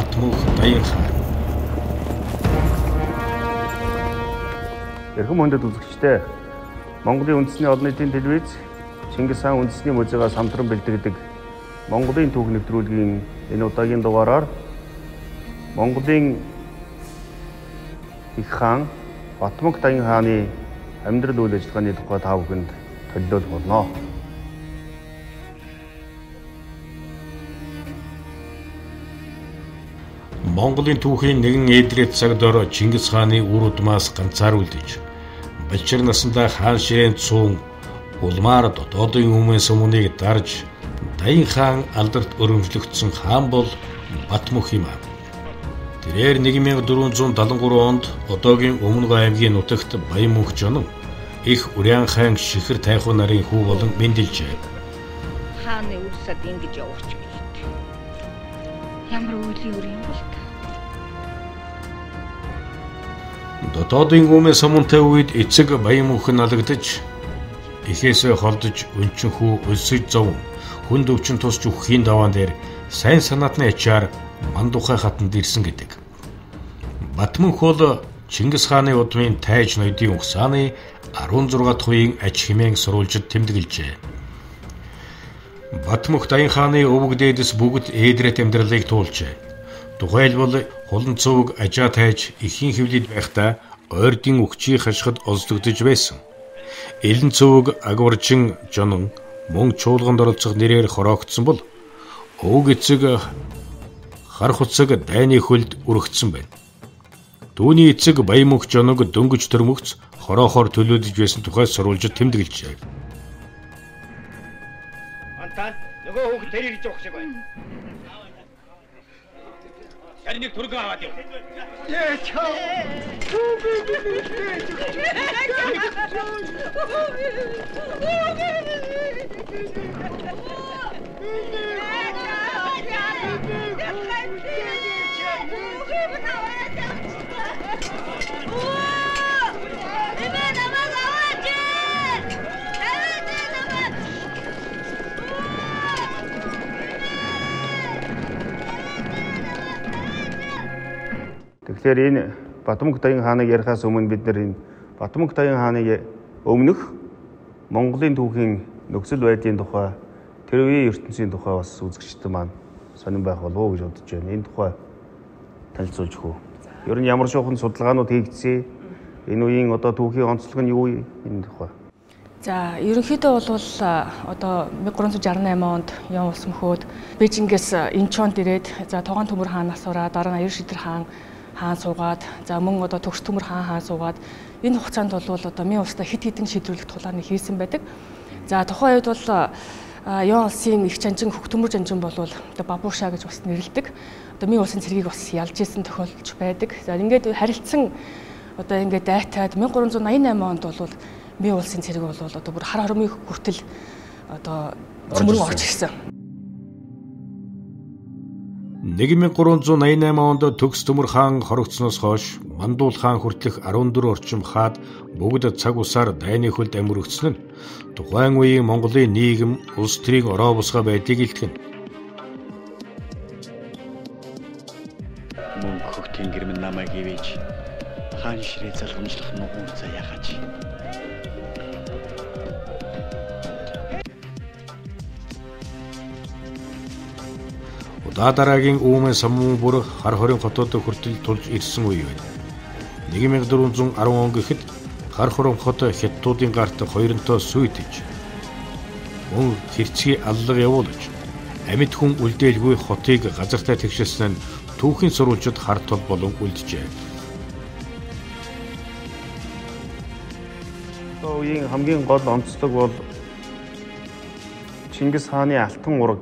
Батмүх Даян хаан. Эрхэм хүндэт үзэгчдээ Монголын үндэсний олон нийтийн телевиз Чингис хаан үндэсний музейгаас хамтран бэлтгэдэг Монголын түүх нэвтрүүлгийн энэ удаагийн дугаараар Монголын их хаан Батмүх Даян хааны амьдрал үйл ажиллагааны тухай та бүхэнд төлөвлөх болно. Монголын түүхийн нэгэн ээдрээд цагт ороо Чингис хааны үр удмаас ганцааруулж балчир насандаа хаан ширээнд цуун улмаар дотоодын өмнө сумныг дарж Даян хаан алдарт өргөмжлөгдсөн хаан бол Батмүх юм аа. Тэрээр 1473 онд одоогийн Өмнөг аймгийн нутагт Баянмүх Жонон их Урян хаан Шихэр Тайхуу нарын хүү болон мэндэлжээ. Хааны үрсэд ингэж явууч гэж. Ямар үеийн үр юм бол та. Дотоодын өмнө сумнтай үед эцэг Баянмүх налагдаж ихээсээ холдож өнчөнхүү өлсөж зов хүнд өвчин тусч өгөхийн даваан дээр сайн санаатны ачаар Мандухай хатанд ирсэн гэдэг. Батмүх бол Чингис хааны удмын тайж ноёдын ухсааны 16 дахь үеийн аж хэмээн сурвалжид тэмдэглэжээ. Батмүх Даян хааны өвөг дээдэс бүгд ээдрét амьдралыг туулжээ. Тухайлбал хулан цөвөг ажаа тайж эхийн хэвлэлд байхдаа ойрдын өгчий хашгид олзлогдож байсан. Элен цөвөг Агваржин Жонон мөн чуулганд оролцох нэрээр хороогдсон бол өвөг эцэг хар хуцаг дайны хөлд өргөцсөн байна. Түүний эцэг Баянмүх Жоног дөнгөж төрмөгц хороохоор төлөөлж байсан тухай сурвалжид тэмдэглэжээ. Антан нөгөө хүүхд тэр ирж явах шиг байна. Харин нэг түргэн аваад яв. Тэгэхээр энэ Батмүх Даян хааныг ярихаас өмнө бид нар энэ Батмүх Даян хааныг өмнөх Монголын түүхийн нөхцөл байдлын тухай тэр үеийн ертөнцийн тухай бас үзэгчдэн маань сонирн байх болов уу гэж бодож байна. Энэ тухай танилцуулж өгөө. Ер нь ямар шуухан судалгаанууд хийгдсэн? Энэ үеийн одоо түүхийн онцлог нь юу энэ тухай? За, ерөнхийдөө бол одоо 1368 онд Ян улс мөхөөд Бээжингээс Инчонд ирээд за Тогоон Төмөр хаан асуураа дараа нь Аяр Шидэр хаан суугаад за мөн одоо Төгс Төмөр хаан суугаад энэ хугацаанд бол одоо Мин улстай хэд хэдэн шийдвэрлэх тулааны хийсэн байдаг. За тухайн үед бол Ян улсын их жанжин Хөх Төмөр жанжин бол одоо Бабуушаа гэж бас нэрлэдэг. Одоо Мин улсын цэргийг бас ялж исэн тохиолдож байдаг. За ингээд харилцсан одоо ингээд дайтаад 1388 онд бол Мин улсын цэрэг бол одоо бүр хар хормын хүртэл одоо цөмрөн орж ирсэн. 1388 онд Төгс Төмөр хаан хорогдсноос хойш Мандуул хаан хүртэлх 14 орчим хаад бүгд цаг усаар дайны хөлд амьөрөгдсөн нь тухайн үеийн Монголын нийгэм улс төрийн ороо босгоо байдгийг илтгэн. Мөн хөхтийн гэрмэн намайг ивэж хаан ширээ залгамжлах нугуун цаа яхаж. Дараагийн Өвмэн самуун бүр хар хорийн хотод хүртэл тулж ирсэн үе байна. 1410 он гэхэд хар хором хот хятадуудын гарт хоёронтой сүйдэж мөн хэрцгий аллага явуулж амьд хүн үлдээлгүй хотыг газартай тэгшилсэн нь түүхийн сурвалжид хар тул болон үлджээ. Үеийн хамгийн гол онцлог бол Чингис хааны алтан ураг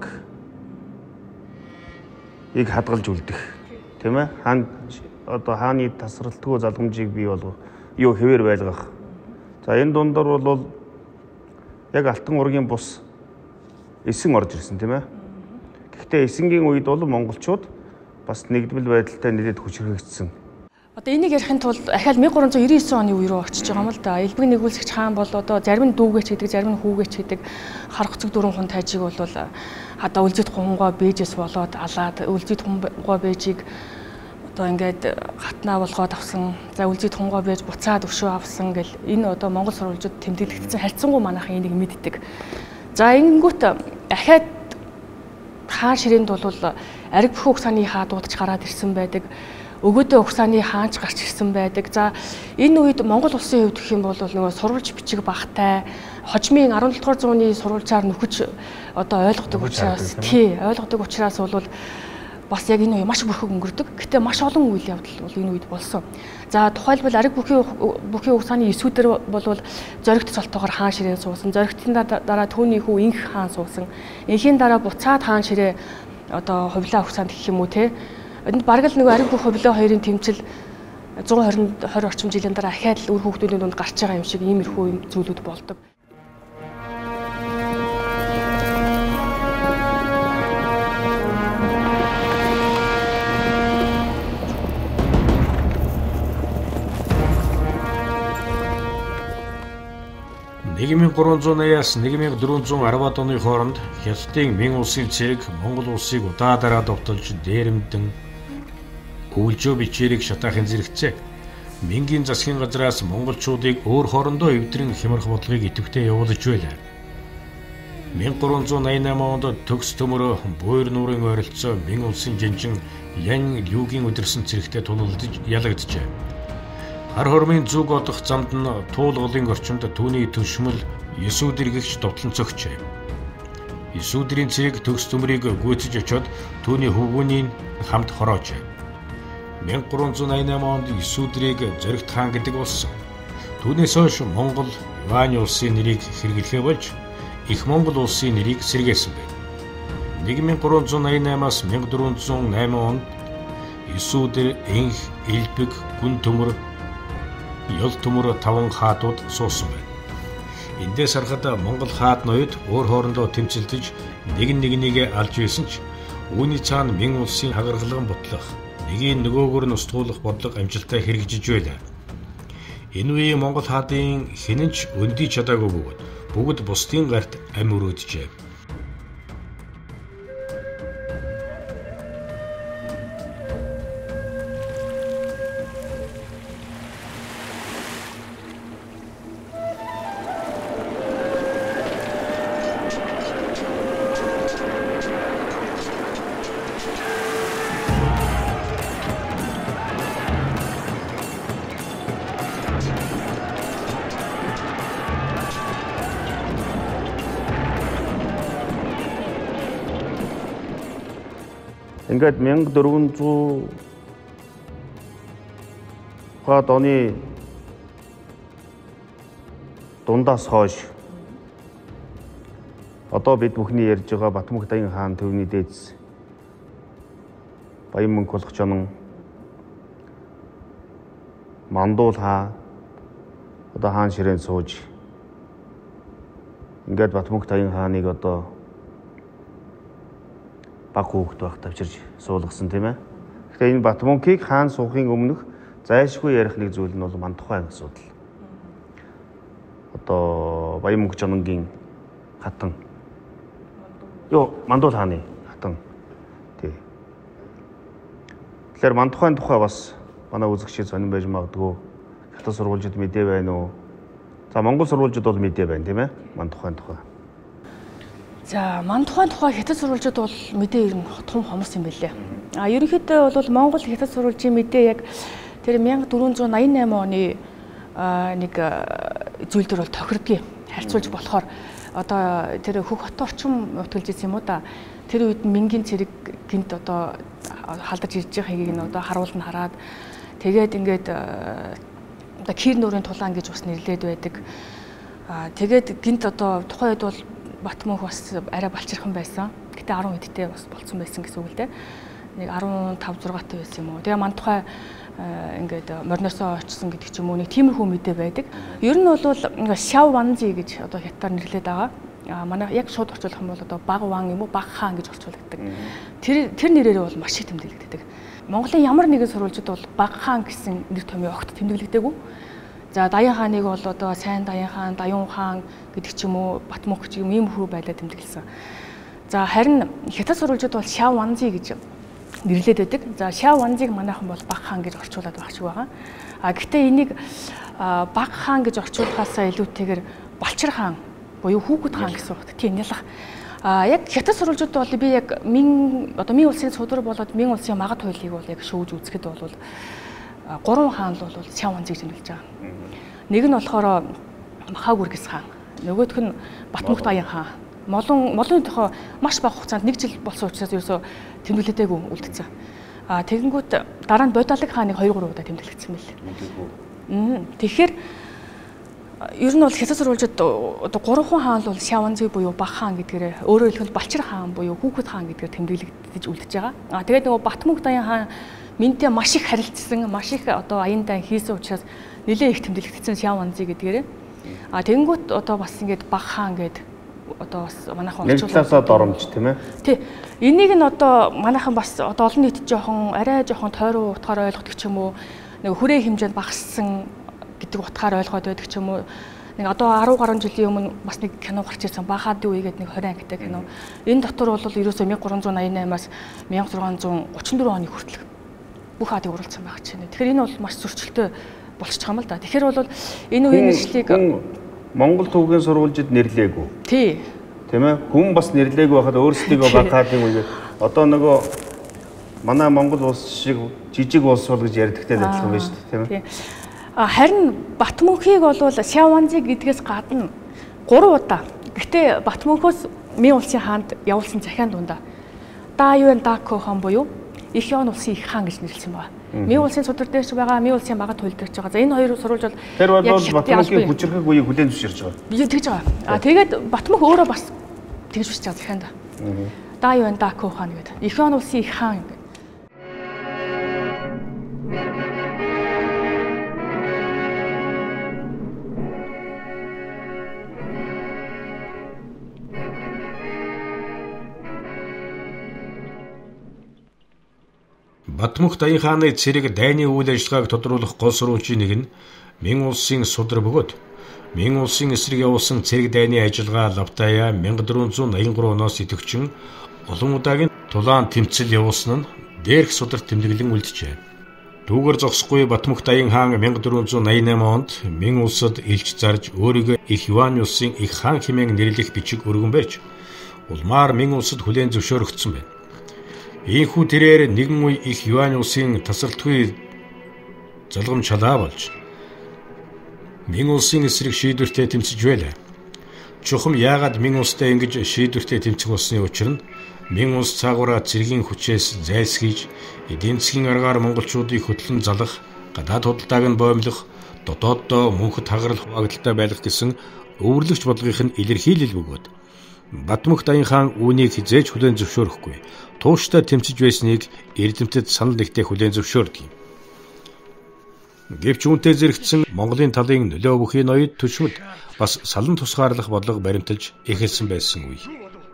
ийг хадгалж үлдэх тийм ээ хаан одоо хааны тасралтгүй залгамжийг бий болгох юу хэвээр байлгах. За энэ дундор бол яг алтан ургийн бус эсэн орж ирсэн тийм ээ. Гэхдээ эсэнгийн үед бол монголчууд бас нэгдмэл байдалтай нэлээд хүчрхэгдсэн. Одоо энийг ярихын тулд ахаал 1399 оны үе рүү очиж байгаа юм л да. Элбэг нэгүүлсэгч хаан бол одоо зарим нь дүүгээч гэдэг, зарим нь хүүгээч гэдэг харгацэг дөрвөн хүн тайжийг бол хадаа үлзийд хунгой бэжээс болоод алаад үлзийд хунгой бэжийг одоо ингээд хатнаа болгоод авсан. За үлзийд хунгой бэж буцаад өшөө авсан гэл энэ одоо монгол сурвалжууд тэмдэглэгдсэн харьцангуй манайхан энийг мэддэг. За ингэнгүүт ахаад хаан ширээнд бол ариг бүхэн угсааны хаадууд ч гараад ирсэн байдаг. Өгөөдөө угсааны хаанч гарч ирсэн байдаг. За энэ үед Монгол улсын хувьд гэх юм бол нөгөө сурвалж бичиг багтай хожмын 17 дугаар зууны сурвалжаар нөхөж одоо ойлгодог учраас ойлгодог учраас бол бас яг энэ үе маш бүрхэг өнгөрдөг. Гэтэ маш олон үйл явдал бол энэ үед болсон. За тухайлбал ариг бүхийн угсааны эсүүдэр бол зоригт цолтоогоор хаан ширээ суусан. Зоригтын дараа түүний хүү инх хаан суусан. Инхийн дараа буцаад хаан ширээ одоо хувлаа угсаанд гэх юм уу те. Энд бараг л нөгөө ариг бүх хувлаа хоёрын тэмцэл 120 орчим жилийн дараа ахаад л үр хүүхдүүдийн дунд гарч байгаа юм шиг иймэрхүү зүйлүүд болдог. Нийгмийн 380-аас 1410-ад оны хооронд Хятадын Мин улсын цэрэг Монгол улсыг удаадараа довтолж дээрэмдэн өвлжөө бичээрийг шатаахын зэрэгцээ. Мингийн засгийн газраас монголчуудыг өөр хоорондоо эвдрэн хямрах бодлогыг идэвхтэй явуулж байлаа. 1388 онд төгс төмөр Буйр нуурын ойролцоо Мин улсын жинжин Ян Люгийн өдөрсөн цэрэгтэй тулалдаж ялагджээ. Хар хормын зүг одох замд нь туулгалын орчимд түүний төшмөл Есүдэргэгч довтлон цогчээ. Есүдрийн цэрэг төгс төмрийг гүйцэж очоод түүний хөвгүүнийг хамт хороожээ. 1388 онд Есүдрийг зоригт хаан гэдэг болсон. Түүнээс хойш Монгол Юань улсын нэрийг хэрэглэхээ болж Их Монгол улсын нэрийг сэргээсэн байна. 1388-аас 1408 онд Есүдэр, Инх, Элбэг, Гүн төмөр, Ёл төмөр 5 хаадууд суусан байна. Эндээс харахад Монгол хаад ноёд өөр хоорондоо тэмцэлдэж нэгэнийг алж байсан ч үүний цаана Мин улсын хагаргалан бутлах, нэгийг нөгөөгөр нь устгуулах бодлого амжилттай хэрэгжиж байлаа. Энэ үеийн Монгол хаадын хинэн ч өндий чадаагүй бөгөөд бүгд бусдын гарт ам өрөөджээ. Ингээд 1400 хаад оны дундаас хойш одоо бид бүхний ярьж байгаа Батмөх Даян хаан төвний дээдс Баян мөнх болох чонон Мандуул хаан одоо хаан ширээнд сууж ингээд Батмөх Даян хааныг одоо баг хүүхэд байх тавчирч суулгасан тийм ээ. Гэхдээ энэ Батмөнхийг хаан суухын өмнөх зайлшгүй ярих нэг зүйл нь бол Мандухайн асуудал. Одоо Баян мөнх чононгийн хатан. Мандуул хааны хатан. Тий. Тэгэхээр Мандухайн тухай бас манай үзэгчид сонирн байж магадгүй. Хятад сурвалжид мэдээ байна уу? За Монгол сурвалжид бол мэдээ байна тийм ээ. Мандухайн тухай. За Мандухайн тухай хятад сурвалжууд бол мэдээ ер нь том хомс юм байлээ. Ерөнхийдөө бол Монгол хятад сурвалжийн мэдээ яг тэр 1488 оны нэг зүйл төр бол тохирдгийг харьцуулж болохоор одоо тэр Хөх хот орчим утгалж ирсэн юм уу да. Тэр үед Мингийн цэрэг гинт одоо халдаж ирж байгааг нь одоо харуулна хараад тэгээд ингээд одоо Кир нуурын тулаан гэж бас нэрлээд байдаг. Тэгээд гинт одоо тухайн үед бол Батмөнх бас арай балчирхан байсан. Гэтэ 10 хэдтэй бас болцсон байсан гэсэн үг л дээ. Нэг 15 6-тай байсан юм уу. Тэгээ Мандухай ингээд морносоо очсон гэдэг ч юм уу нэг тиймэрхүү мэдээ байдаг. Ер нь бол Шав Ванзи гэж одоо хятадаар нэрлэдэг байгаа. Манай яг шууд орчуулах юм бол одоо Баг Ван юм уу Баг хаан гэж орчуулдаг. Тэр нэрээр бол маш их тэмдэглэгддэг. Монголын ямар нэгэн сурвалжид бол Бага хаан гэсэн нэр томьёо огт тэмдэглэгдээгүй. За Даян хааныг бол одоо Сайн Даян хаан, Даюн хаан гэдэг ч юм уу, Батмунх ч юм ийм хүү байлаа тэмдэглэсэн. За харин хятад сурвалжид бол Шав Ванзи гэж нэрлээд байдаг. За Шав Ванзиг манайхан бол Бага хаан гэж орчуулад байгаа шиг байгаа. Гэхдээ энийг Бага хаан гэж орчуулахаасаа илүүтэйгээр Балчир хаан буюу Хүүхэд хаан гэсэн утгатай тийм ялах. Яг хятад сурвалжууд бол би яг Мин улсын судар болоод Мин улсын магад хуулийг бол яг шүүж үзэхэд бол 3 хаан бол Шав Ванзиг тэмдэглэж байгаа. Нэг нь болохоор Маха Гүргис хаан, нөгөөх нь Батмунх Даян хаан. Молын тохоо маш бага хугацаанд 1 жил болсон учраас ерөөсө тэмдэглэдэггүй үлдсэн. Тэгэнгүүт дараа нь Бодалаг хааныг 2-3 удаа тэмдэглэгдсэн мэл. Тэгэхээр ер нь бол хятад сурвалжид одоо 3 хаан бол Шав Ванзи буюу Бага хаан гэдгээр өөрөөр хэлбэл Балчир хаан буюу Хүүхэд хаан гэдгээр тэмдэглэгдэж үлдэж байгаа. Тэгээд нөгөө Батмунх Даян хаан минтээ маш их харилцсан, маш их одоо аяндаа хийсэн учраас нэлээд их тэмдэглэгдсэн Шав Ванзи гэдгээр. Тэгэнгүүт одоо бас ингээд Бага хаан гэдэг одоо бас манайхан орчуулсан доромж тийм ээ. Тий. Энийг нь одоо манайхан бас одоо олон нийтэд арай жоохон тойрон утгаар ойлгодог ч юм уу, нэг хүрээ хэмжээнд багассан гэдэг утгаар ойлгоод байдаг ч юм уу. Нэг одоо 10 гаруй жилийн өмнө бас нэг кино гарч ирсэн Бахад үе гэдэг нэг 20 ангитай кино. Энэ дотор бол ерөөсөө 1388-аас 1634 оны хүртэл бүх хадыг оруулсан байгаа ч юм. Тэгэхээр энэ бол маш зөрчилтэй болчих юм л да. Тэгэхээр бол энэ үеийн нэшлийг Монгол төвгийн сурвалжид нэрлээгүй. Тий. Тийм ээ. Хүн бас нэрлээгүй байхад өөрсдөө Бахадын үе одоо нөгөө манай Монгол улс шиг жижиг улс бол гэж ярьдагтай адилхан байна шүү дээ, тийм ээ. Харин Батмунхийг бол Шав Ванзи гэдгээс гадна 3 удаа. Гэхдээ Батмунхоос Мин улсын хаанд явуулсан захиан дундаа Даюн Дако хаан буюу Их Юан улсын их хаан гэж нэрлсэн байна. Мин улсын судар дээрч байгаа, Мин улсын магад хууль дээрч байгаа. За энэ хоёр сурвалж бол тэр бол Батмунхийг хүчрхэг үеийг хүлээн зөвшөөрч байгаа. Би тэгж байгаа. Тэгээд Батмунх өөрөө бас тэгж бичиж байгаа захианд. Даюн Дако хаан гэдэг. Их Юан улсын их хаан гэдэг. Батмунх Даян хааны цэрэг дайны үйл ажиллагааг тодруулах гол сурвалжийн нэг нь Мин улсын судар бөгөөд Мин улсын эсрэг явуулсан цэрэг дайны ажиллагаа Лавтая 1483 оноос идэвхжин олон удаагийн тулаан тэмцэл явуулсан нь дээрх судар тэмдэглэн үлджээ. Түүгээр зогсохгүй Батмунх Даян хаан 1488 онд Мин улсад илч зарж өөрийгөө Их Юан улсын их хаан хэмээн нэрлэх бичиг өргөн барьж улмаар Мин улсад хүлээн зөвшөөрөгдсөн байна. Ийхүү тэрээр нэгэн үе Их Юан улсын тасралтгүй залгамж шалаа болж Мин улсын эсрэг шийдвэртэй тэмцэж байлаа. Чухам яагаад Мин улстай ингэж шийдвэртэй тэмцэх болсны учир нь Мин улс цаагаараа цэргийн хүчээс зайлсхийж эдийн засгийн аргаар монголчуудыг хөтлөн залах, гадаад худалдааг нь боомлох, дотооддоо мөнхөд хагарал хуваагдaltaй байх гэсэн өвөрлөгч бодлогын илэрхийлэл бөгөөд Батмунх Даян хаан үүнийг хизээж хүлээн зөвшөөрөхгүй, тууштай тэмцэж байсныг эрдэмтэд санал нэгтээ хүлээн зөвшөөрдөг юм. Гэвч үүнтэй зэрэгцсэн Монголын талын нөлөө бүхий ноёд төчмөд бас салан тусгаарлах бодлого баримталж эхэлсэн байсан үе.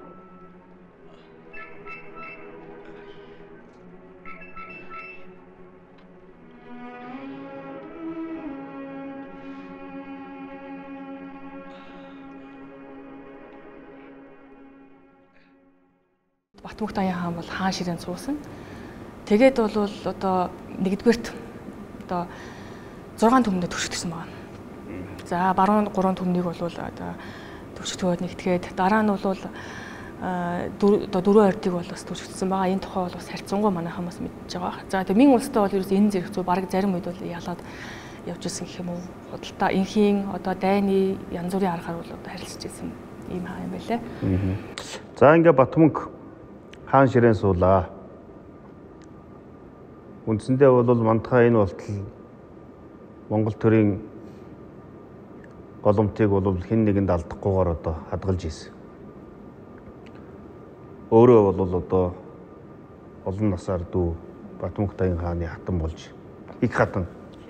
Батмунх Даян хаан бол хаан ширээнд суусан. Тэгээд бол одоо нэгдүгээрт одоо 6 түмэнд төвшөлтсөн байна. За баруун 3 түмнийг бол одоо төвшөлтөд нэгтгээд дараа нь бол дөрөв ордыг бол бас төвшөлтсөн байгаа. Энэ тухай бол бас харьцангуй манайхан бас мэдж байгаа. За тэгээд Мин улстай бол ерөөс энэ зэрэг зөв бараг зарим үед бол ялаад явж исэн гэх юм уу. Худалдаа инхийн одоо дайны янз бүрийн аргаар бол одоо харилцаж исэн ийм хаан юм байлаа. За ингээ Батмунх хаан ширээн суулаа. Үндсэндээ бол мандахаа энэ болтол Монгол төрийн голомтыг бол хэн нэгэнд алдахгүйгээр одоо хадгалж ийсэн. Өөрөө бол одоо олон насаар дүү Батмунх Даян хааны хатан болж их хатан.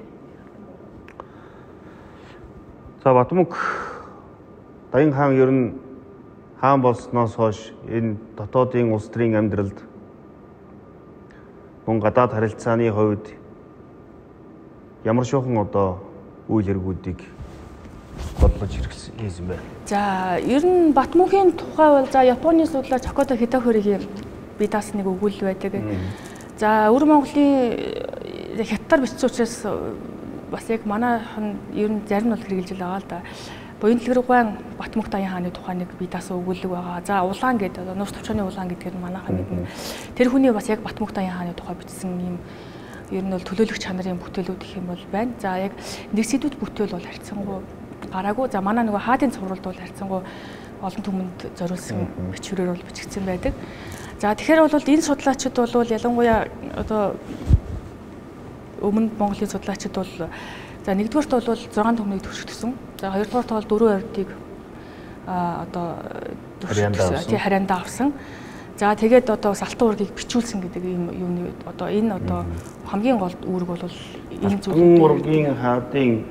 За Батмунх Даян хаан ер нь хаан болсноос хойш энэ дотоодын улс төрийн амьдралд мөн гадаад харилцааны хувьд ямар шохон одоо үйл хэргүүдийг бодлож хийсэн бэ? За, ер нь Батмунхийн тухай бол за Японы судлаач Хокодо Хитохоригийн бие даасан нэг өгүүлэл байдаг. За, өвөр Монголын хятадаар бичсэн учраас бас яг манайхан ер нь зарим нь бол хэрэгжилж байгаа л да. Буян дэлгэрэнгүй Батмунх Даян хааны тухай нэг бие даасан өгүүлэг байгаа. За, улаан гэдэг нурс төвчөөний улаан гэдгээр манайхан мэднэ. Тэр хүний бас яг Батмунх Даян хааны тухай бичсэн юм ер нь бол төлөөлөх чанарын бүтээлүүд гэх юм бол байна. За, яг нэг сэдвүүд бүтээл бол харьцангуй гараагүй. За, манай нөгөө хаадын цувралд бол харьцангуй олон түмэнд зориулсан бичвэрээр бол бичигдсэн байдаг. За, тэгэхээр бол энэ судлаачид бол ялангуяа одоо өмнө Монголын судлаачид бол за нэгдүгээрт бол 6 түмнийг төвшөлтсөн. За хоёрдугаарт бол 4 ордыг одоо төвшөлтсөн. Харьяандаа авсан. За тэгээд одоо Салтан ургийг бичүүлсэн гэдэг юм юуны одоо энэ одоо хамгийн гол үүрэг бол энэ зүйл. Ургийн хаадын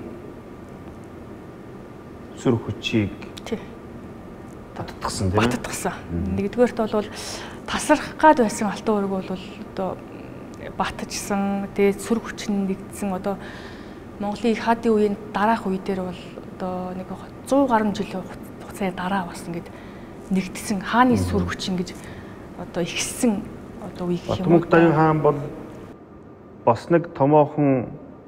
сүр хүчийг баттгсан тийм ээ. Баттгсан. Нэгдүгээрт бол тасрах гад байсан Алтан ураг бол одоо баттжсан. Тэгээд сүр хүч нь нэгдсэн одоо Монголын их хаадын үеийн дараах үе дээр бол одоо нэг 100 гаруй жилийн хугацааны дараа бас ингэж нэгдсэн хааны сүр хүч ингэж одоо ихсэн одоо үе гэх юм. Батмунх Даян хаан бол бас нэг томоохон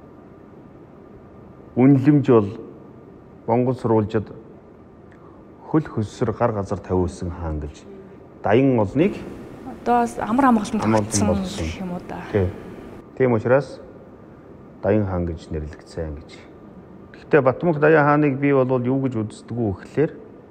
үнэлэмж бол Монгол сурвалжид хөл хөссөр гар газар тавиулсан хаан гэж Даян олныг одоо амар амгаланд тогтсон гэх юм уу да. Тийм учраас Даян хаан гэж нэрлэгдсэн гэж. Гэхдээ Батмунх Даян хааныг би бол юу гэж үздэг вэ гэхээр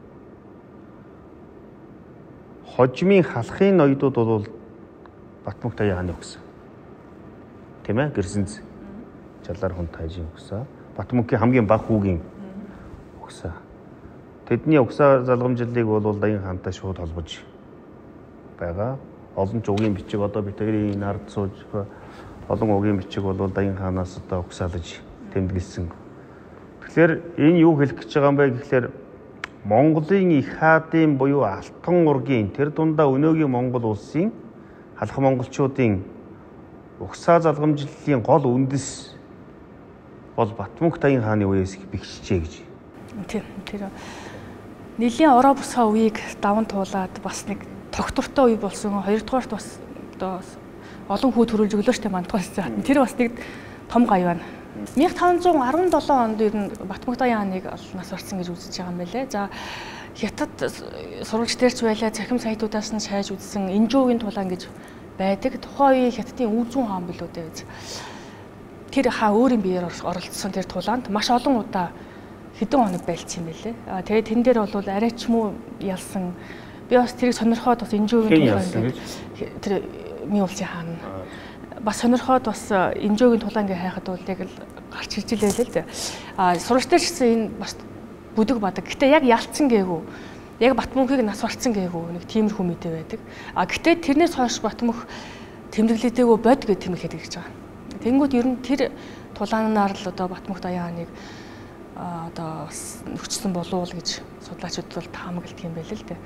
хожимын халахын ноёдууд бол Батмунх Даян хааны өгсөн. Тийм ээ, Гэрсэнц Жалаар хүн тайжийн өгсөн. Батмунхийн хамгийн бага хүүгийн өгсөн. Тэдний өгсөн залгамжлалыг бол Даян хаантай шууд холбож байгаа. Олон ч угийн бичиг одоо бид тэрийн ард сууж олон угийн бичиг бол Даян хаанаас одоо өгсөөлж тэмдэглэсэн. Тэгэхээр энэ юу хэлэх гэж байгаа юм бэ гэхээр Монголын их хаадын буюу Алтан ургийн тэр дундаа өнөөгийн Монгол улсын халах монголчуудын угсаа залгамжлалын гол үндэс бол Батмунх Даян хааны үеэс их бэхжижээ гэж. Тийм. Тэр нэлийн ороо босгоо үеийг даван туулаад бас нэг тогтвортой үе болсон. Хоёрдугаарт бас одоо олон хүү төрүүлж өглөөштэй мандахсан. Тэр бас нэг том гай байна. 1517 онд ер нь Батмунх Даян хааныг нас барсан гэж үзэж байгаа юм байлээ. За Хятад сурвалж дээрч байлаа цахим саятуудаас нь шайж үзсэн Инжуугийн тулаан гэж байдаг. Тухайн үеийн Хятадын Үзүүн хаан билүү дээ. Тэр хаан өөрийн биеэр оролцсон тэр тулаанд маш олон удаа хэдэн хоног байлцсан юм байлээ. Тэгээд тэн дээр бол арай ч муу ялсан. Би бас тэрийг сонирхоод бас Инжуугийн тулаан тэр Мийн улсын хаан бас сонирхоод бас Инжуугийн тулаан гээ хайхад бол яг л гарч ирж илээ л дээ. Сурвалж дээр ч гэсэн энэ бас бүдэг бадаг. Гэтэ яг ялцсан гээгүй. Яг Батмунхийг нас барцсан гээгүй. Нэг тиймэрхүү мэдээ байдаг. Гэтэ тэрнээс хойш Батмунх тэмдэглэдэггүй бод гэж тэмдэглэдэг гэж байгаа. Тэнгүүд ер нь тэр тулаанаар л одоо Батмунх Даян хааныг одоо нөхцсөн болов уу гэж судлаачид бол таамагладаг юм байл л дээ.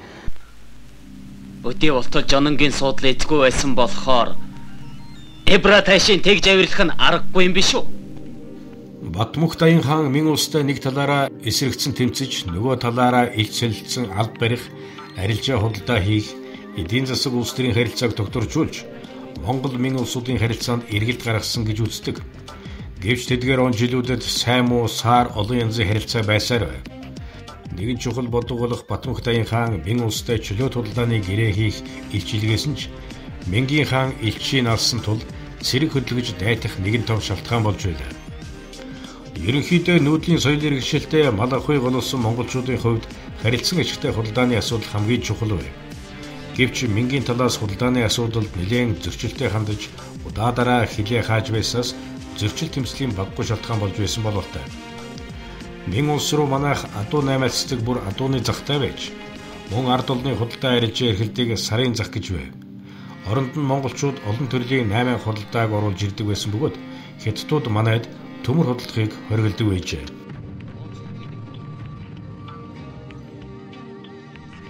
Өдий болтол жононгийн суудлын эзгүй байсан болохоор Эбра тайшин тэгж авирлах нь аргагүй юм биш үү? Батмунх Даян хаан Мин улстай нэг талаараа эсрэгцэн тэмцэж, нөгөө талаараа илт солилцсон алд барих, арилжаа худалдаа хийх, эдийн засаг улс төрийн харилцааг докторжуулж, Монгол Мин улсуудын харилцаанд эргэлт гаргасан гэж үздэг. Гэвч тэдгээр он жилүүдэд сайн муу саар олон янзын харилцаа байсаар байв. Нэгэн чухал бодог болох Батмунх Даян хаан Мин улстай чөлөөт худалдааны гэрээ хийх илчилгээсэн ч Мингийн хаан илчийг алсан тул цэрэг хөдөлгөж дайтах нэгэн том шалтгаан болж байлаа. Ерөнхийдөө нүүдлийн соёлын иргэншилтэй мал ахуйг олсон монголчуудын хувьд харилцан ашигтай худалдааны асуудал хамгийн чухал байв. Гэвч Мингийн талаас худалдааны асуудалд нэлээд зөрчилтэй хандаж удаа дараа хилээ хааж байсаас зөрчил тэмцлийн баггүй шалтгаан болж байсан бололтой. Мин улс руу манайх адуу 8 цэцэг бүр адууны захтай байж мөн ард олны худалдаа арилжаа эрхэлдэг сарын зах гэж байв. Оронд нь монголчууд олон төрлийн 8 худалдааг оруулж ирдэг байсан бөгөөд хятадууд манайд төмөр худалдахыг хориглодог байжээ.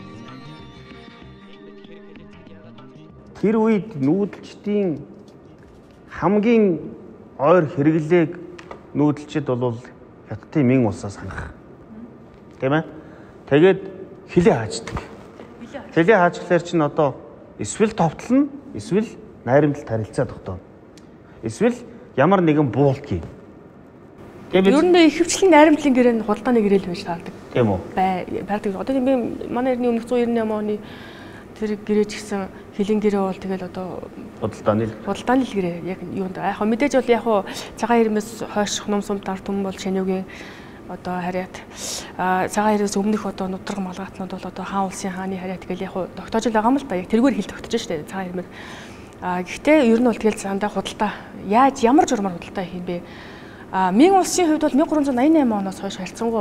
Тэр үед нүүдэлчдийн хамгийн ойр хэрэглээг нүүдэлчд бол Хятадын Мин улсаас хангах. Тийм ээ. Тэгээд хилээ хааждаг. Хилээ хаажхлаар чинь одоо эсвэл товтлно, эсвэл найрамдалт харилцаа тогтооно. Эсвэл ямар нэгэн буулт хийн. Тэгээд ер нь ихэвчлэн найрамдлын гэрээнд худалдааны гэрэл байж таардаг. Тийм үү? Байдаг. Одоо би манай эртний өмнөх 198 оны тэр гэрээч гэсэн хилийн гэрээ бол тэгэл одоо худалдааны л гэрээ яг юунд яг мэдээж бол яг цагаан ирмээс хойш ном сумдаар түн бол Шаньюгийн одоо харьяат цагаан ирмээс өмнөх одоо нудраг малгайтнууд бол одоо хаан улсын хааны харьяат гэл яг тогтоож байгаа юм л да. Яг тэргээр хил тогтож штэ цагаан ирмээр. Гэхдээ ер нь бол тэгэл сандаа худалдаа яаж ямар журмаар худалдаа хийх бэ? Мин улсын хувьд бол 1388 оноос хойш харьцангуй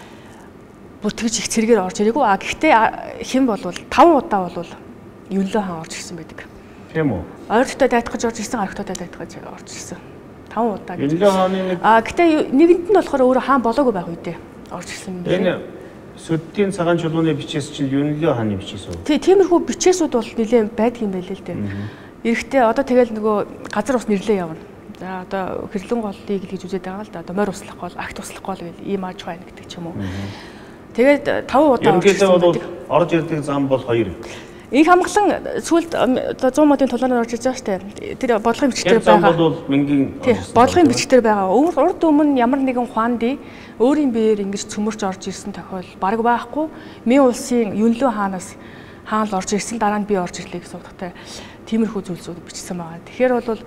бүтгэж их цэргээр орж ирээгүй. Гэхдээ хэн болвол 5 удаа болвол Юнлөө хаан орж ирсэн байдаг. Тийм үү? Ойролцоо дайтгаж орж ирсэн, гарагтаа дайтгаж орж ирсэн. 5 удаа гэж. Юнлөө хааны нэг гэхдээ нэгэнд нь болохоор өөрөө хаан болоогүй байх үедээ орж ирсэн юм байна. Энэ Сүддийн цагаан чулууны бичээс чинь Юнлөө хааны бичээс үү? Тиймэрхүү бичээсүүд бол нэлээд байдаг юм байл л дээ. Эрэхтэй одоо тэгэл нөгөө газар ус нэрлээ явна. За одоо хэрлэн голлыг л гэж үзээд байгаа л да. Одоо морь услах гол, агт услах гол гэл ийм ааж байна гэдэг ч юм уу. Тэгээд 5 удаа ерөнхийдөө бол орж ирдэг зам бол 2. Их хамглан сүүлд 100 модын тулаанаар орж иж байгаа штэ. Тэр бодлогын бичгээр байгаа. Зам бол Мингийн бодлогын бичгээр байгаа. Урд өмнө ямар нэгэн хуанди өөрийн биеэр ингэж цөмөрч орж ирсэн тохиол бараг байхгүй. Мин улсын Юнлөө хаанаас хаан л орж ирсэн, дараа нь би орж ирлээ гэсэн утгатай тиймэрхүү зүйлсүүд бичсэн байгаа. Тэгэхээр бол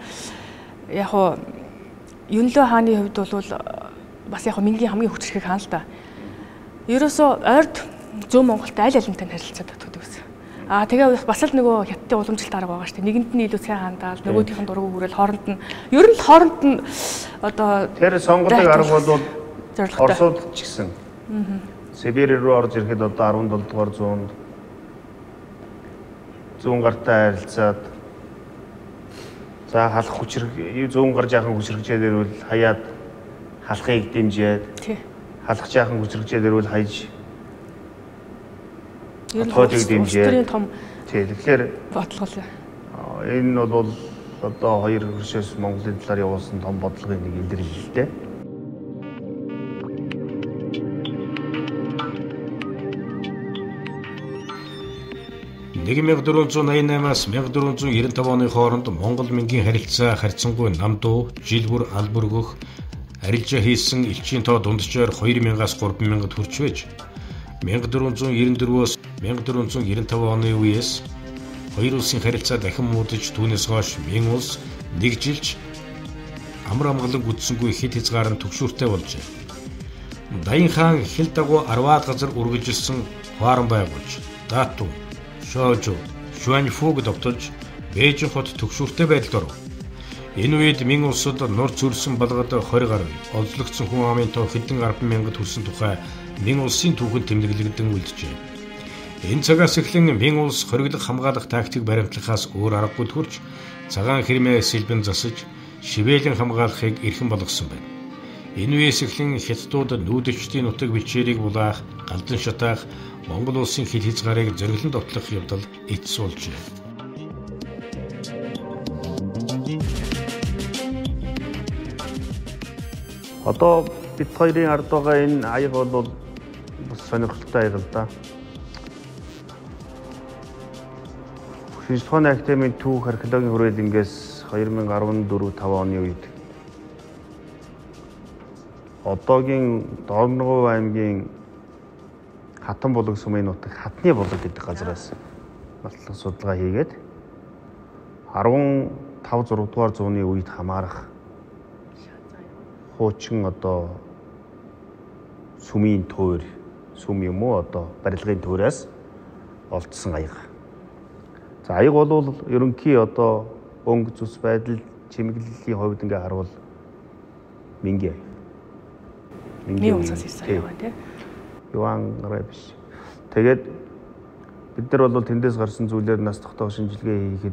яг уу Юнлөө хааны хувьд бол бас яг Мингийн хамгийн хүчрхэг хаан л та. Ерөөсөө ойрд зүүн Монголд аль алинтай харилцаад татдаг гэсэн. Тэгээ бас л нөгөө Хятадын уламжлалт арга байгаа шүү дээ. Нэгэнд нь илүү сайн хандаал, нөгөөх нь дургу хүрэл хооронд нь ер нь хооронд нь одоо тэр сонгодог арга бол Оросууд ч гэсэн. Сибирь рүү орж ирэхэд одоо 17 дугаар зуунд зүүн гартай харилцаад за халах хүчрэг зүүн гар жаахан хүчрэгчээр ирвэл хаяад халахыг дэмжиад халах жаахан хүчрэгчээр ирвэл хаяж хотыг дэмжиад тэгэхээр бодлого энэ бол одоо хоёр хөршөөс Монголын талаар явуулсан том бодлогын нэг илэрлэлтэй. 1488-аас 1495 оны хооронд Монгол Мингийн харилцаа харьцангуй намдуу, жил бүр албар өгөх, арилжаа хийсэн элчийн тоо дунджаар 2000-аас 3000-д хүрч байж 1494-өөс 1495 оны үеэс хоёр улсын харилцаа дахин муудаж түүнээс хойш Мин улс нэг жилч амар амгалан гүдсэнгүй хэд хязгаар нь түгшүүртэй болжээ. Даян хаан хил дагуу 10-аад газар үргэлжилсэн хуаран байгуулж Дату, Шоожу, Шуаньфуг довтолж Бээжин хот түгшүүртэй байдалд оров. Энэ үед Мин улсад нур зүрсэн болгоод 20 гаруй олзлогдсон хүн амын тоо хэдэн 10,000-д хүрсэн тухай Мин улсын түүхэнд тэмдэглэгдэн үлджээ. Энэ цагаас эхлэн Мин улс хориглох хамгаалах тактик баримтлахаас өөр аргагүй төрж цагаан хэрмээ сэлбэн засаж шивэлэн хамгаалахыг эрхэн болгосон байна. Энэ үеэс эхлэн Хятадууд нүүдэлчдийн нутаг бэлчээрийг булаах, галдан шатаах, Монгол улсын хил хязгаарыг зориглон довтлох явдал эцс болжээ. Одоо бид хоёрын ард байгаа энэ аяга бол бас сонирхолтой аяга л да. Шинжлэх ухааны академийн түүх археологийн хүрээлэнгээс 2014-5 оны үед одоогийн Дорногов аймгийн Хатан булаг сумын нутаг Хатны булаг гэдэг газраас нотлох судалгаа хийгээд 15-6 дугаар зууны үед хамаарах хуучин одоо сүмийн тойр сүм юм уу одоо барилгын тойроос олдсон аяга. За аяга бол ерөнхий одоо өнгө зүс байдал чимэглэлийн хувьд ингээ харвал Мингийн Мин улсаас ирсэн аяга тий. Юан гараа биш. Тэгээд бид нар бол тэндээс гарсан зүйлээр нас тогтоох шинжилгээ хийхэд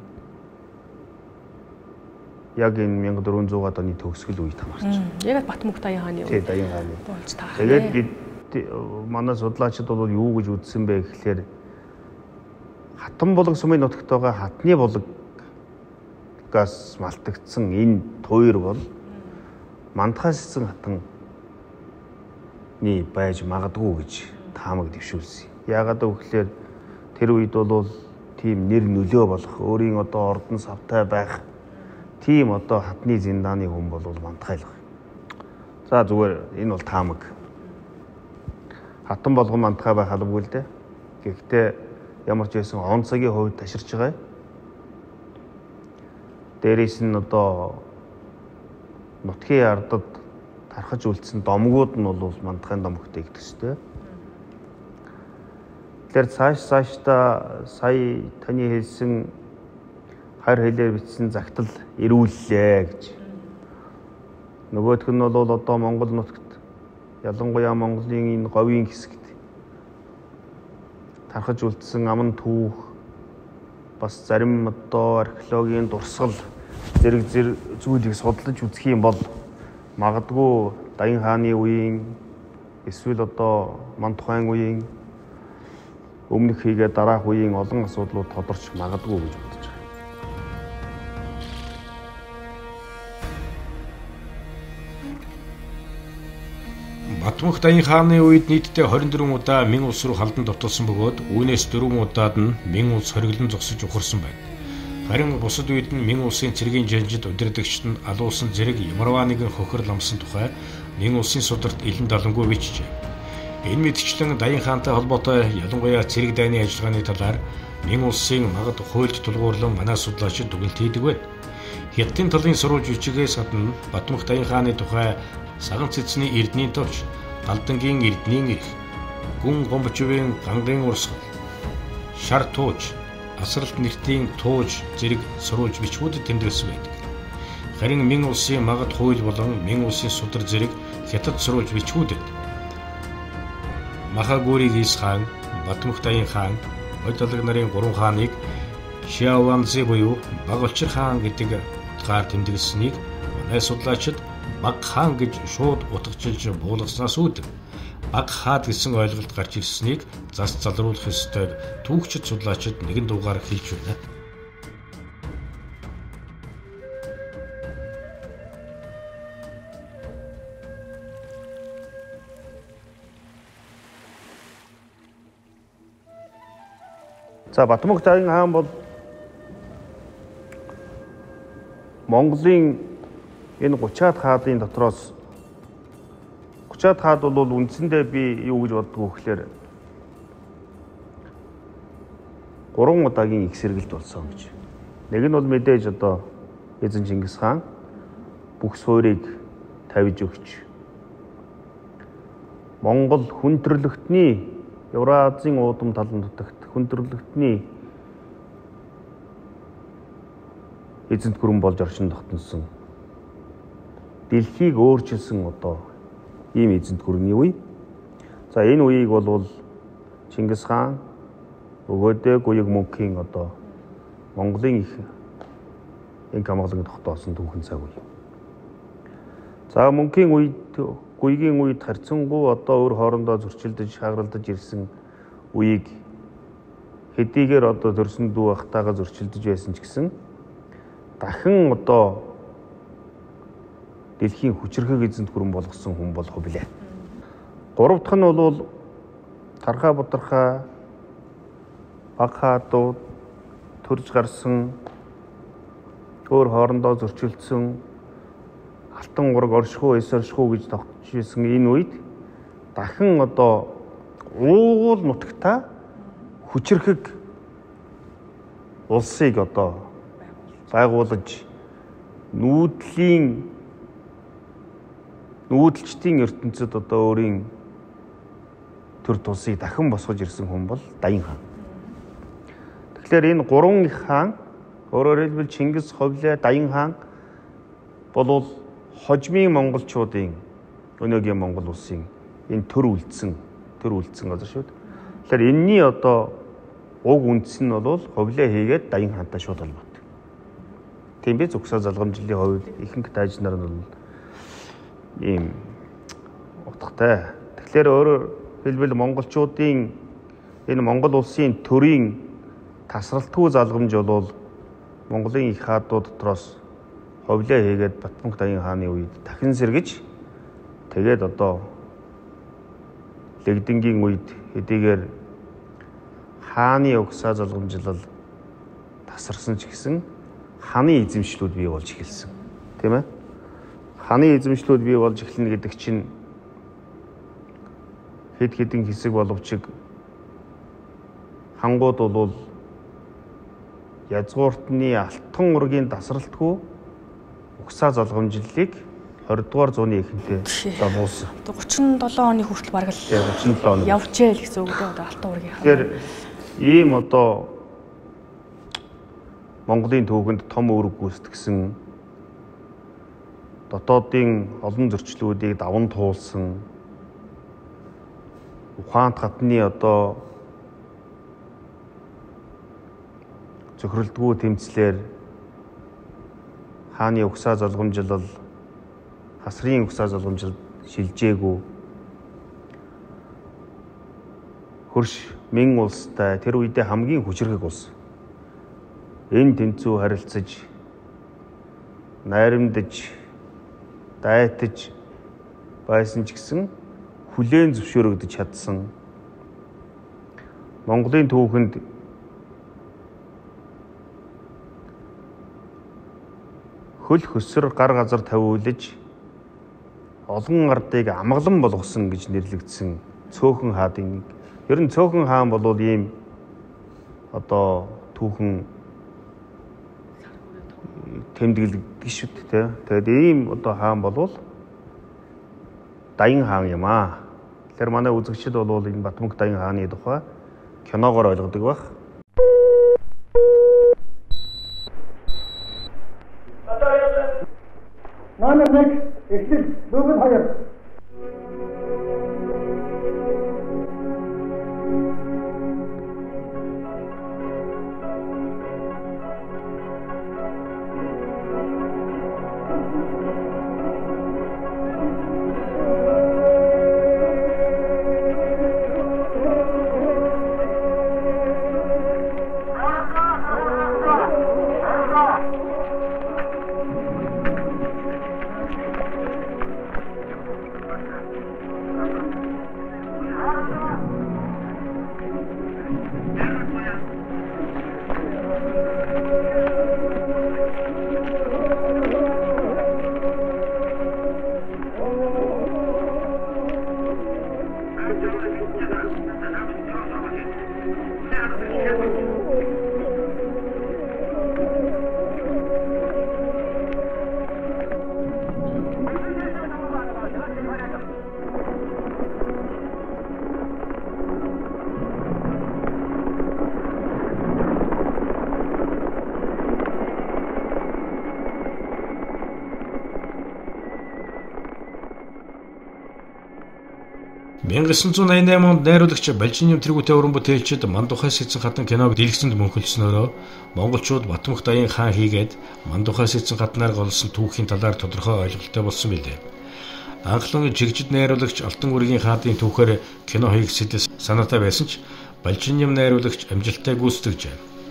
яг энэ 1400-аад оны төгсгөл үед хамаарч. Яг Батмөнх Даян хааны үед. Тий, Даян хааны. Болж таарах. Тэгээд бид манай судлаачид бол юу гэж үзсэн бэ гэхээр Хатан булаг сумын нутагт байгаа Хатны булаг Туркаас малтагдсан энэ туйр бол Мандахаас эцэн хатан байж магадгүй гэж таамаг дэвшүүлсэн. Яагаад гэвэл тэр үед бол тийм нэр нөлөө болох өөрийн одоо ордон савтай байх тийм одоо хатны зиндааны хүн бол Мандахайлах. За зүгээр энэ бол таамаг. Хатан болгон Мандахай байх албагүй л дээ. Гэхдээ ямар ч байсан он цагийн хувьд таширч байгаа. Дээрээс нь одоо нутгийн ардад тархаж үлдсэн домгууд нь бол Мандахайн домогтой их төстэй. Тэгэхээр цаашдаа сая таны хэлсэн хайр хэлээр бичсэн загтал ирүүллээ гэж. Нөгөөх нь бол одоо Монгол нутагт ялангуяа Монголын энэ говийн хэсэгт тархаж үлдсэн аман түүх бас зарим одоо археологийн дурсгал зэрэг зүйлийг судалж үзэх юм бол магадгүй Даян хааны үеийн эсвэл одоо Мандахайн үеийн өмнөх хийгээ дараах үеийн олон асуудлууд тодорч магадгүй гэж бодож байна. Батмөх Даян хааны үед нийтдээ 24 удаа Мин улс руу халдан дотолсон бөгөөд үүнээс 4 удаад нь Мин улс хориглон зогсож ухарсан байна. Харин бусад үед нь Мин улсын цэргийн жанжид удирдагчид нь алуулсан зэрэг ямарваа нэгэн хохирол амсан тухай Мин улсын сударт илэн далангүй бичжээ. Энэ мэдчлэн Даян хаантай холбоотой ялангуяа цэрэг дайны ажиллагааны талаар Мин улсын магад хуульд тулгуурлан манай судлаачид дүгнэлт хийдэг байна. Хятадын талын сурвалж бичгээс гадна Батмөх Даян хааны тухай саган цэцний эрдний товч, галдангийн эрдний эрх, гүн гомбчвийн гангын урсгал, шар тууж, асралт нэртийн тууж зэрэг сурвалж бичгүүдэд тэмдэглэсэн байдаг. Харин Мин улсын магад хууль болон Мин улсын судар зэрэг хятад сурвалж бичгүүдэд Махагүригис хаан, Батмөх Даян хаан, Ойдолог нарын 3 хааныг Шиаванзи буюу Баголчир хаан гэдэг утгаар тэмдэглэснийг манай судлаачид Баг хаан гэж шууд утгажилж буулгаснаас үүдэн Баг хаад гэсэн ойлголт гарч ирснийг зас залруулах ёстойг түүхчид судлаачид нэгэн дугаар хэлж байна. За Батмөх Даян хаан бол Монголын энэ 30-аад хаадын дотроос 30-аад хаад бол үндсэндээ би юу гэж боддог вэ гэхээр 3 удаагийн их сэргэлт болсон гэж. Нэг нь бол мэдээж одоо Эзэн Чингис хаан бүх суурийг тавьж өгч Монгол хүндрэлтний Евразийн уудам талан нутагт хүндрэлтний эзэнт гүрэн болж оршин тогтносон. Дэлхийг өөрчилсөн одоо ийм эзэнт гүрний үе. За энэ үеийг бол Чингис хаан өгөөдөө Гуйг мөнхийн одоо Монголын их инх хамгаалан тогтоосон түүхэн цаг үе. За мөнхийн үед Гуйгийн үед харьцангуй одоо өөр хоорондоо зөрчилдөж хагаралдаж ирсэн үеийг хэдийгээр одоо төрсөн дүү ахтайгаа зөрчилдөж байсан ч гэсэн дахин одоо дэлхийн хүчрхэг эзэнт гүрэн болгосон хүн болох билээ. 3 дахь нь бол Тархаа Бутархай Баг хаадууд төрж гарсан өөр хоорондоо зөрчилдсөн Алтан гураг оршихуй эсэршхуй гэж тогтож ирсэн энэ үед дахин одоо уугуул нутагта хүчрхэг улсыг одоо байгуулж нүүдэлчдийн ертөнцид одоо өөрийн төр тусыг дахин босгож ирсэн хүн бол Даян хаан. Тэгэхээр энэ 3 их хаан өөрөөр хэлбэл Чингис, Ховлээ, Даян хаан бол хожмын монголчуудын өнөөгийн Монгол улсын энэ төр үлдсэн газар шүү дээ. Тэгэхээр энэний одоо уг үндэс нь бол Ховлээ хийгээд Даян хаантай шууд холбоотой. Тийм биз угсаа залгамжлалын хувьд ихэнх тайж нар нь ийм утгатай. Тэгэхээр өөрөөр хэлбэл монголчуудын энэ Монгол улсын төрийн тасралтгүй залгамж бол Монголын их хаадууд дотроос ховлоо хийгээд Батмунх Даян хааны үед дахин сэргэж тэгээд одоо Лэгдэнгийн үед хэдийгээр хааны угсаа залгамжлал тасарсан ч гэсэн хааны эзэмшлүүд бий болж эхэлсэн. Тийм ээ? Хааны эзэмшлүүд бий болж эхэлнэ гэдэг чинь хэд хэдэн хэсэг боловч хангууд бол язгууртны алтан ургийн тасралтгүй угсаа залгамжлалыг 20 дугаар зууны ихэнхдээ дагуулсан. 37 оны хүртэл бараг л 37 он явжээ л гэсэн үг дээ одоо алтан ургийн. Тэгэхээр ийм одоо Монголын түүхэнд том үүрэг гүйцэтгсэн дотоодын олон зөрчлүүдийг даван туулсан ухаант хатны одоо зөвхөрлөлтгүй тэмцлэр хааны угсаа залгамжлал хасрын угсаа залгамжлал шилжээгүй хөрш мэн улстай тэр үедээ хамгийн хүчрэг улс энэ тэнцүү харилцаж найрамдаж дайтаж байсан ч гэсэн хүлээн зөвшөөрөгдөж чадсан Монголын түүхэнд хөл хөсөр гар газар тавиулж олон ардыг амгалан болгосон гэж нэрлэгдсэн цөөхөн хаадын нэг. Ер нь цөөхөн хаан бол ийм одоо түүхэн тэмдэглэдэг шүү дээ. Тэгээд ийм одоо хаан бол Даян хаан юм аа. Тэгэхээр манай үзэгчид бол энэ Батмунх Даян хааны тухай киногоор ойлгодог байх. Номер 1 эхлэл дүүгэн 2. онд найруулагч Балжинним тэргүүтэй уран бүтээлчид Мандухаас эзэн хатан киног дэлгэцэнд мөнхөлснөөрөө монголчууд Батмунх Даян хаан хийгээд Мандухаас эзэн хатнаар голсон түүхийн талаар тодорхой ойлголттой болсон билээ. Анхлан жигжид найруулагч Алтан үргийн хаадын түүхээр кино хийх сэдэс санаатай байсан ч Балжинним найруулагч амжилттай гүйцэтгэжээ.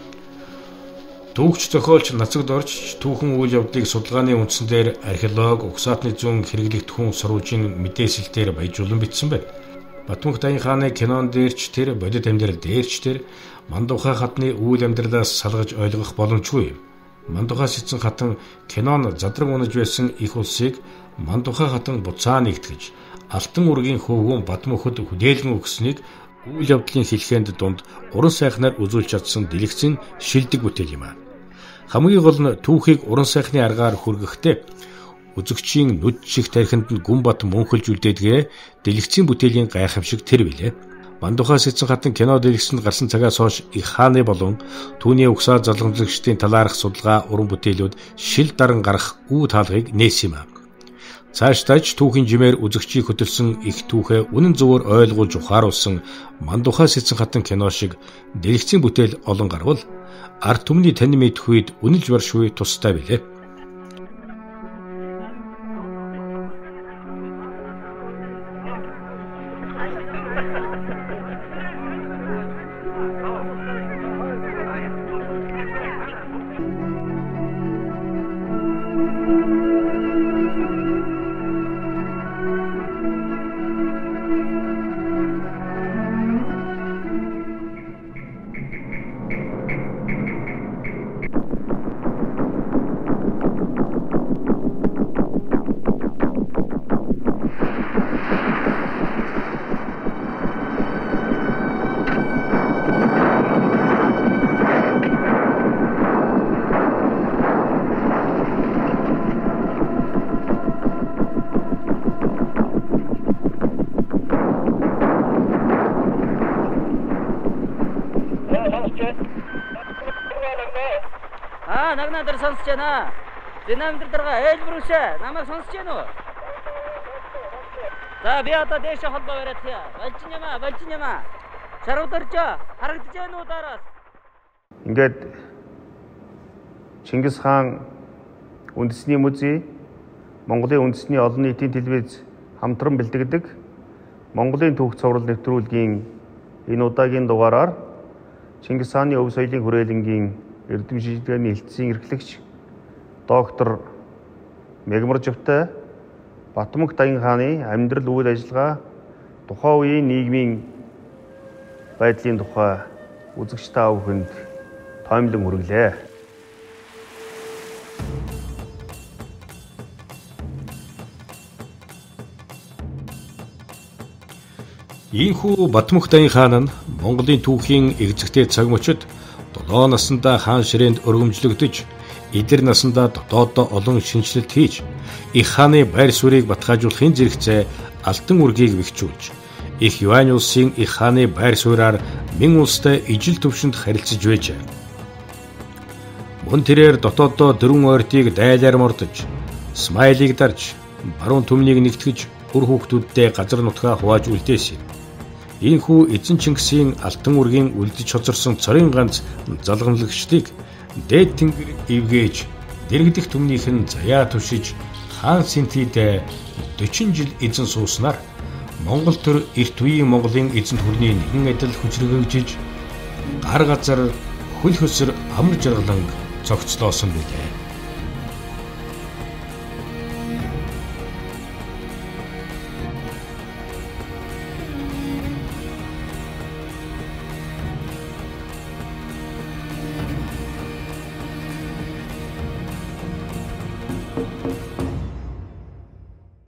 Түүхч зохиолч нацагд орж түүхэн үйл явдлыг судалгааны үндсэн дээр археолог, угсаатны зүүн хэрэглэгдэхүүн сурвалжийн мэдээлэлээр баяжуулан бичсэн байна. Батмунх Даян хааны кинон дээрч тэр бодит амьдрал дээрч тэр Мандухай хатны үйл амьдралаас салгаж ойлгох боломжгүй. Мандухаас эзэн хатан кинон задраг унаж байсан их улсыг Мандухай хатан буцаа нэгтгэж Алтан үргийн хөвгүүн Батмунхад хүлээлгэн өгсөнийг үйл явдлын хэлхээнд дунд уран сайхнаар үзүүлж чадсан дэлгэцийн шилдэг бүтээл юм аа. Хамгийн гол нь түүхийг уран сайхны аргаар хүргэхдээ үзэгчийн нүд чих тархинд нь гүн бат мөнхөлж үлдээдгээ дэлгэцийн бүтээлийн гайхамшиг тэр билээ. Мандухаас эзэн хатан кино дэлгэцэнд гарсан цагаас хойш их хааны болон түүний угсаа залгамжлагчдын талаарх судалгаа уран бүтээлүүд шил даран гарах үе таалгыг нээсэн юм аа. Цаашдаач түүхийн жимээр үзэгчийг хөтөлсөн их түүхээ үнэн зөвөр ойлгуулж ухааруулсан Мандухаас эзэн хатан кино шиг дэлгэцийн бүтээл олон гарвал ард түмний танин мэдэх үед үнэлж баршгүй тустай билээ. Нагнадэр сонсож байна. Динамитр дарга ээлбэрүүшээ. Намайг сонсож байна уу? За би одоо дээшээ холбоо бариад хя. Болж нямаа. Шаруудэрч харагдаж байна уу дараас? Ингээд Чингис хаан үндэсний музей, Монголын үндэсний олон нийтийн телевиз хамтран бэлтгэдэг Монголын түүх цоврал нэвтрүүлгийн энэ удаагийн дугаараар Чингис хааны өв соёлын хүрээлэнгийн эрдэм шийдвэрийн хэлтсийн эрхлэгч доктор Мегмаржавтай Батмунх Даян хааны амьдрал үйл ажиллагаа тухайн үеийн нийгмийн байдлын тухай үзэгч та бүхэнд тоомлон хүргэлээ. Ийхүү Батмунх Даян хаан нь Монголын түүхийн эгзэгтэй цаг мөчид 7 наснда хаан ширээнд өргөмжлөгдөж, эдэр наснда дотооддоо олон шинжилэлт хийж, их хааны байр суурийг баталгаажуулахын зэрэгцээ алтан үргийг бэхжүүлж, их Юань улсын их хааны байр сууриар мэн улстай ижил төвшөнд харилцаж байжээ. Мөн тэрээр дотооддоо дөрвөн ойртыг дайлаар мордож, смайлыг дарж, баруун түмнийг нэгтгэж, үр хүүхдүүддээ газар нутгаа хувааж үлдээсэн. Ийхүү эзэн Чингисийн алтан үргийн үлдэж хоцорсон цорын ганц залгамлагчдыг дээд тэнгэр эвгээж, дэрэгдэх түмнийх нь заяа тушиж, хаан Синтид 40 жил эзэн сууснаар Монгол төр эрт үеийн Монголын эзэнт хүрний нэгэн адил хүчрхэгжиж, гар газар хөл хөсөр амар жаргалан цогцлоосон билээ.